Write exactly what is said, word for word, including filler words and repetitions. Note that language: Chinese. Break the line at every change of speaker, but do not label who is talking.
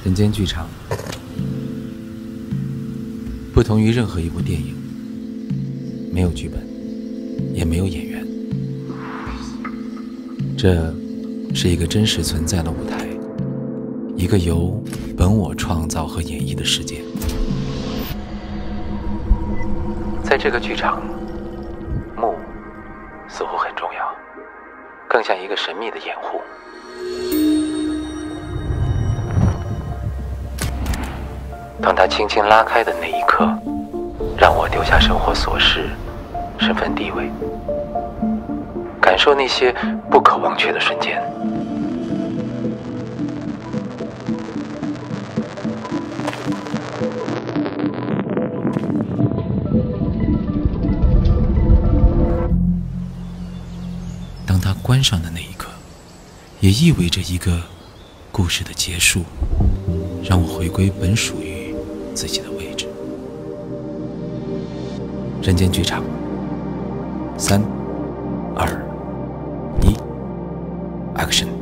人间剧场不同于任何一部电影，没有剧本，也没有演员。这是一个真实存在的舞台，一个由本我创造和演绎的世界。在这个剧场，幕似乎很重要，更像一个神秘的掩护。当他轻轻拉开的那一刻，让我丢下生活琐事、身份地位，感受那些不可忘却的瞬间。当他关上的那一刻，也意味着一个故事的结束，让我回归本属于自己的位置。人间剧场，三、二、一 ，Action！